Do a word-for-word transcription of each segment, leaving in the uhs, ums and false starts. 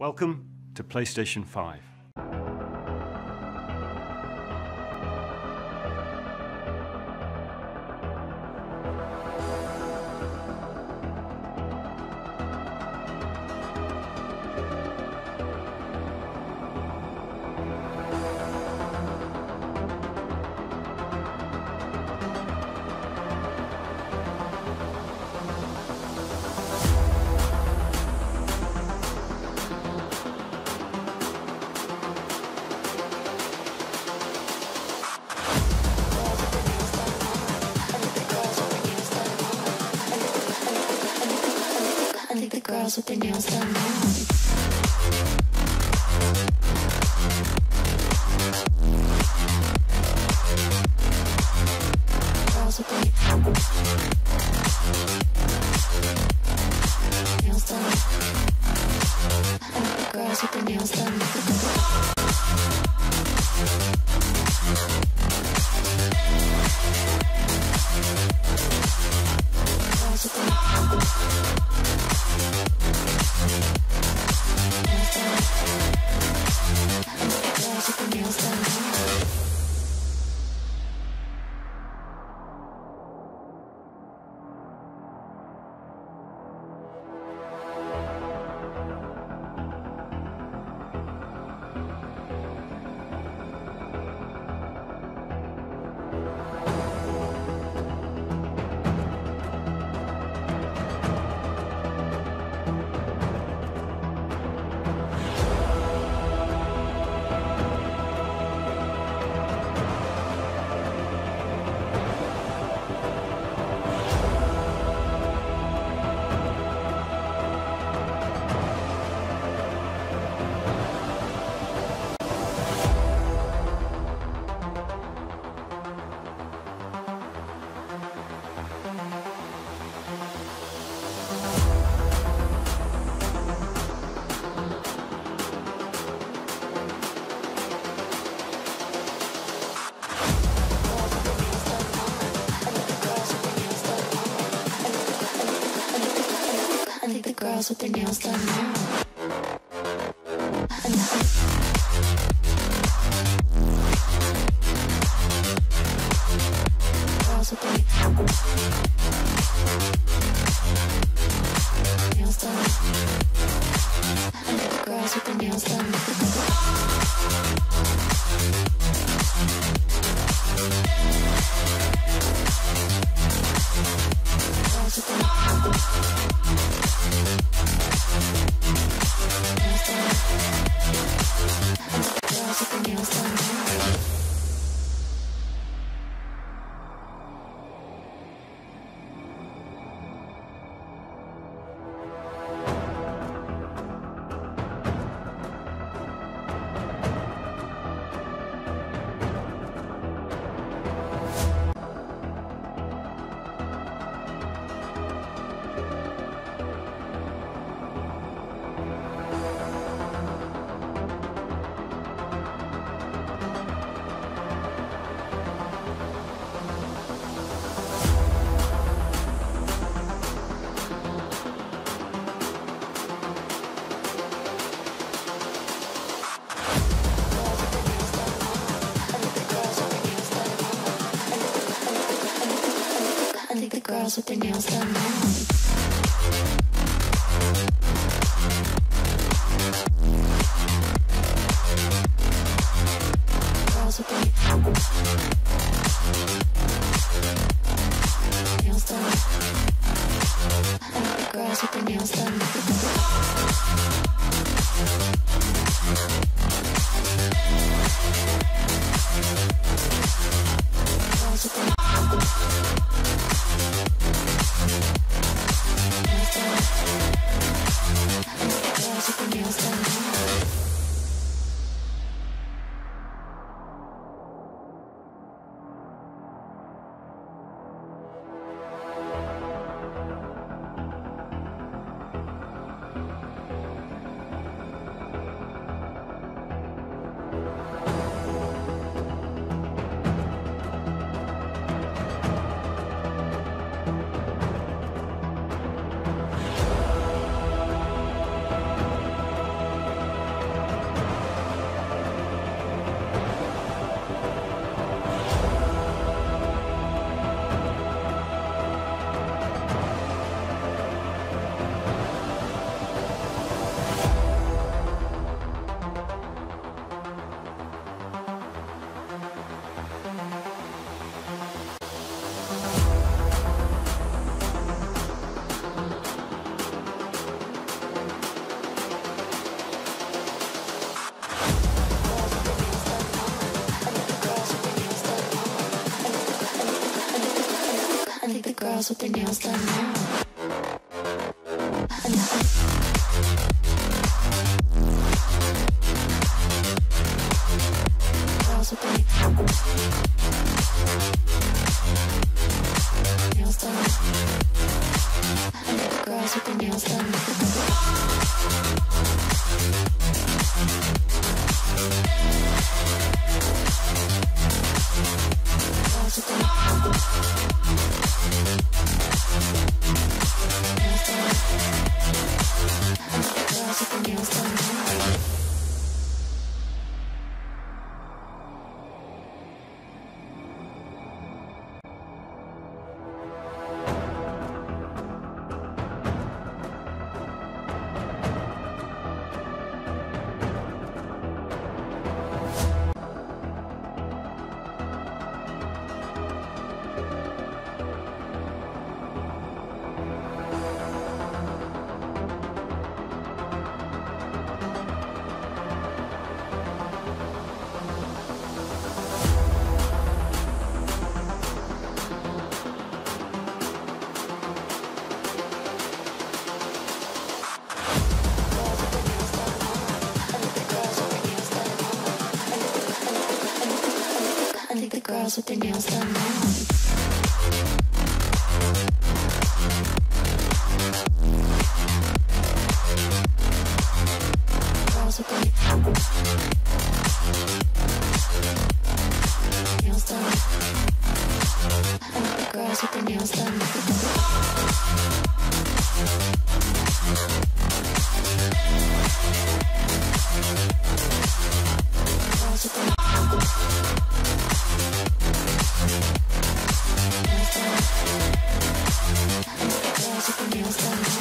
Welcome to PlayStation five. Girls with their nails done now. Girls with their nails done. I like the girls with their nails done. Girls with their girls with their nails done now. Girls with their nails done. I like the girls with their nails done. Girls with their girls with their nails done now. I like the girls with their nails done now. Girls with their nails done. I like the girls with their nails done. Girls with their girls with their nails done now. girls with their nails done now. And the girls with their nails done. And the girls with their nails done. Girls with their nails done. I think the girls with their nails done now. Girls with their nails done. I think the girls with their nails done. Girls with their nails done now.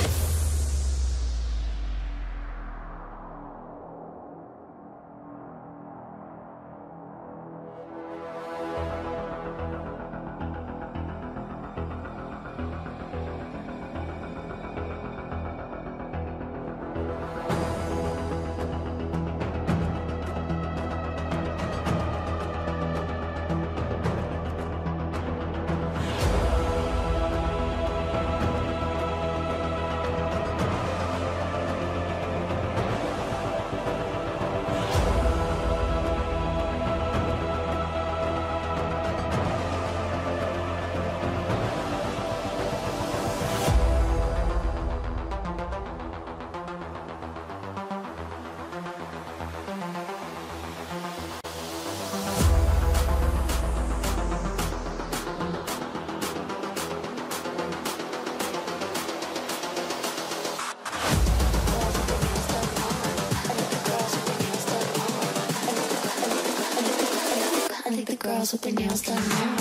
I think the girls with their nails done now.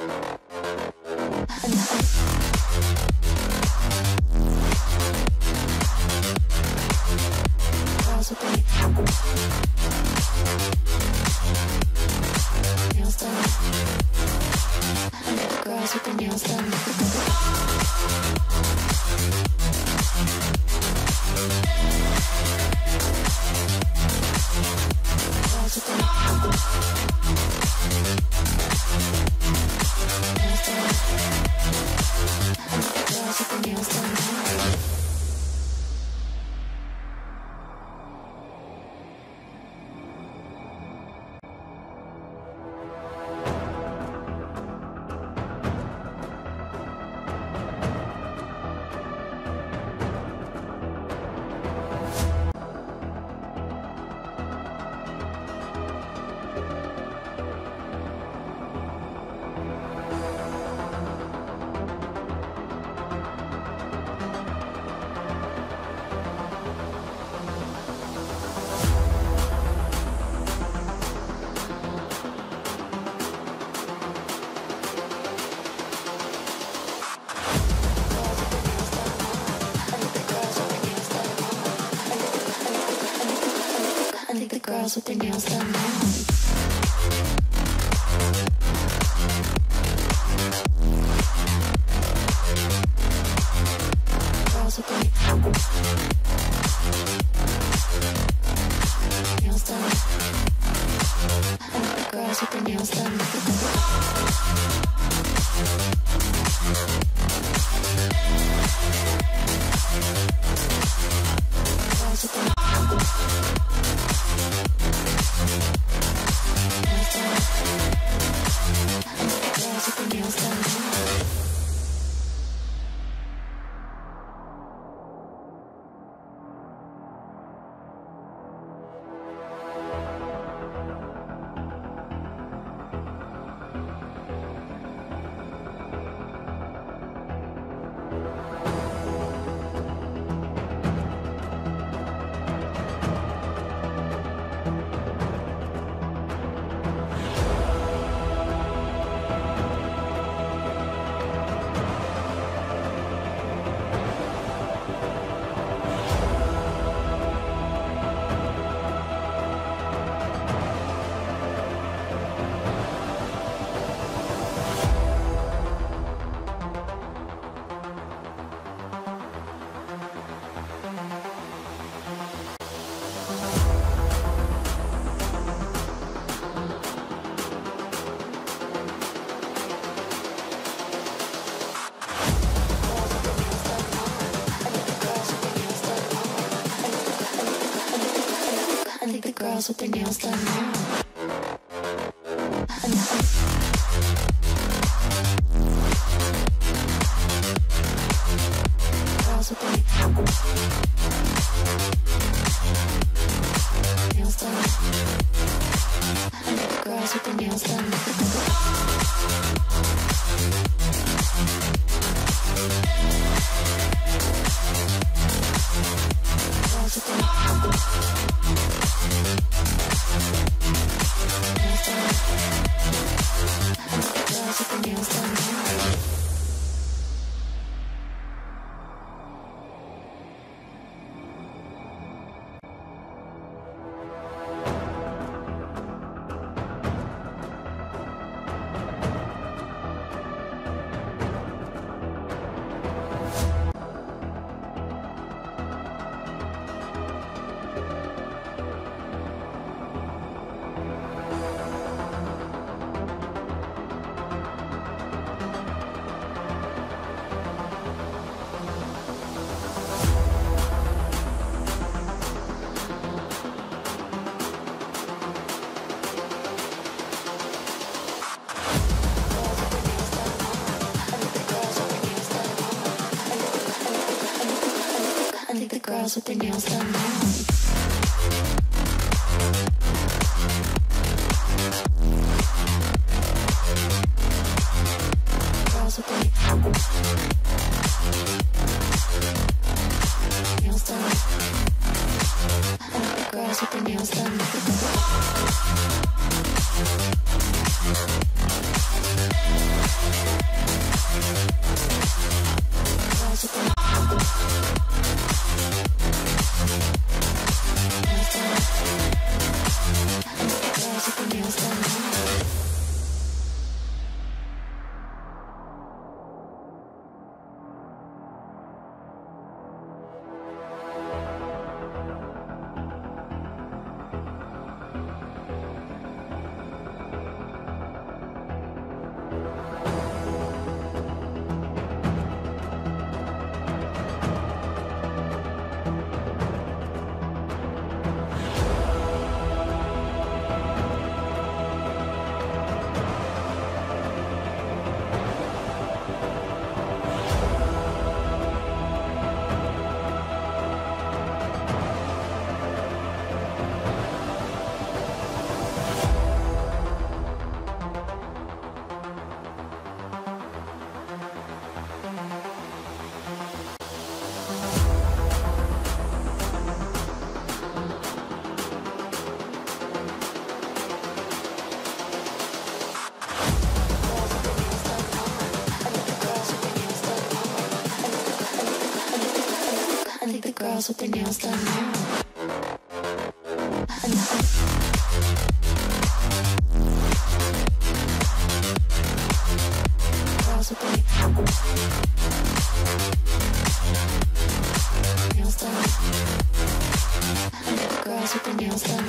And the girls with their nails done. And the girls with their nails done. Girls with their nails done now. I think the girls with their nails done now. Girls with their nails done. I think the girls with their nails done. Girls with their nails done now. Girls with their nails done. I like the girls with their nails done. Girls with their girls with their nails done now. Girls with their nails done. I like the girls with their nails done. Girls with their girls with their nails done now. Girls with their nails done. I like the girls with their nails done.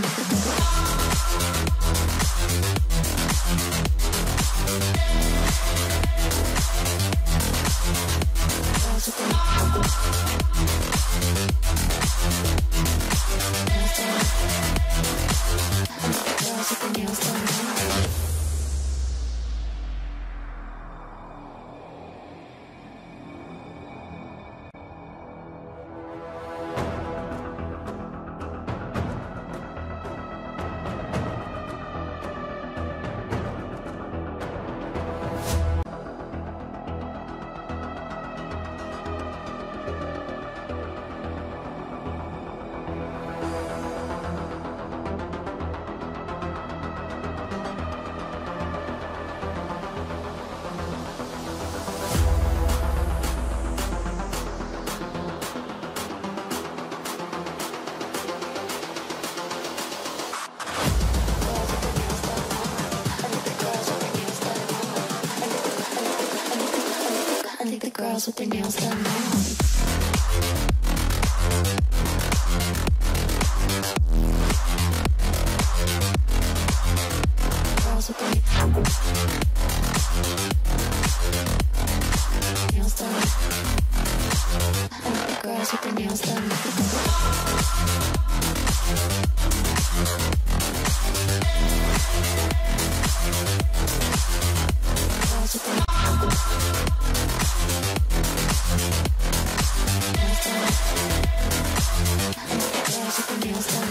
Girls with their girls with their nails done now. Girls with their nails done. I like the girls with their nails done. Girls with their nails done.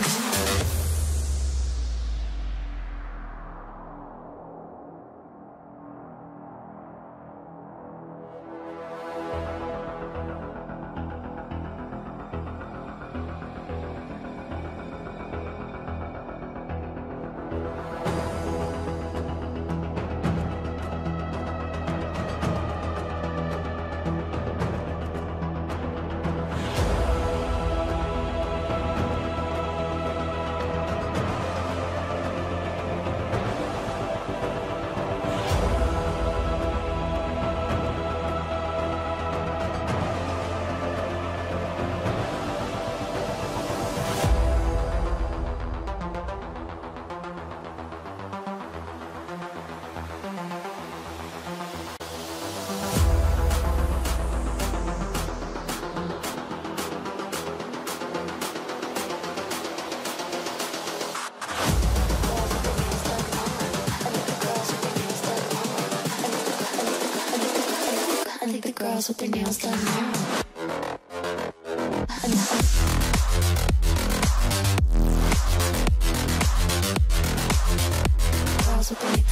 I think the girls with their nails done now. Girls with their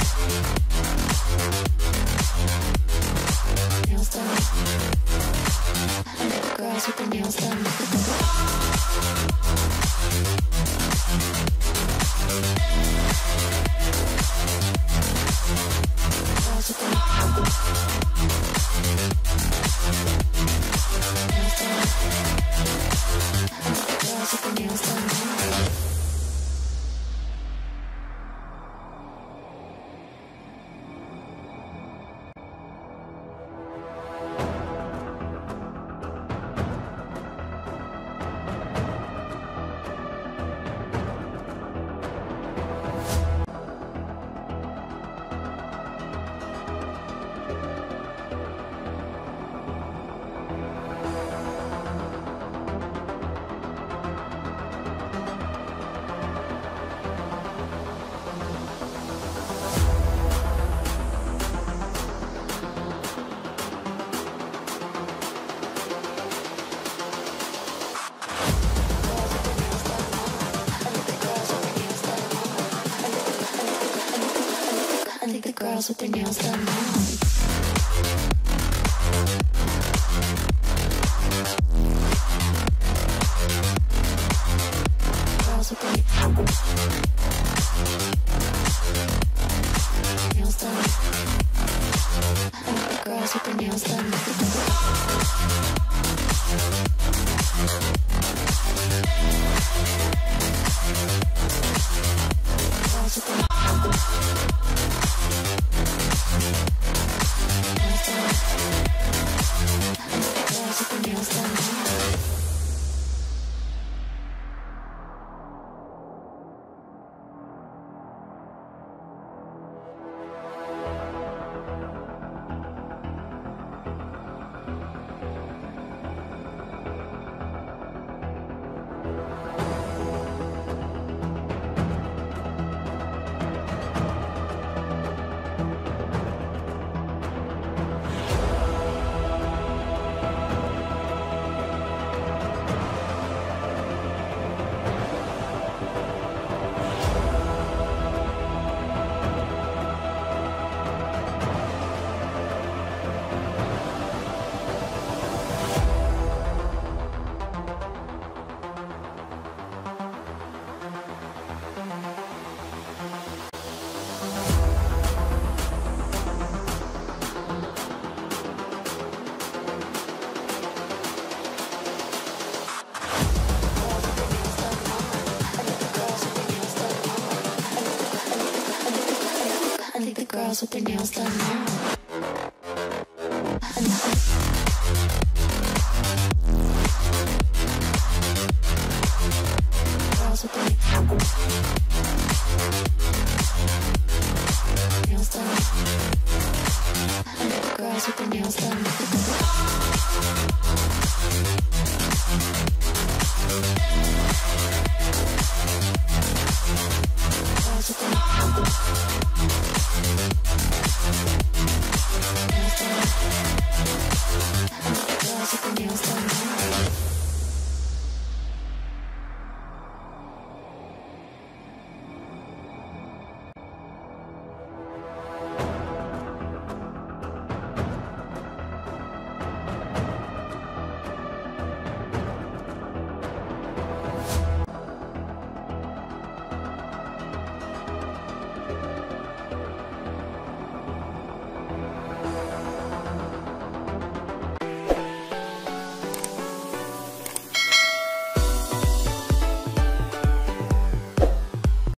nails done. I think the girls with their nails done. Girls with their girls with their nails done now. I think the girls with their nails done now. Girls with their nails done. I think the girls with their nails done. Girls with their girls with their nails done now. I think the girls with their nails done now. Nails done. I like the girls with their nails done. Girls with their nails done. I like the girls with their nails done.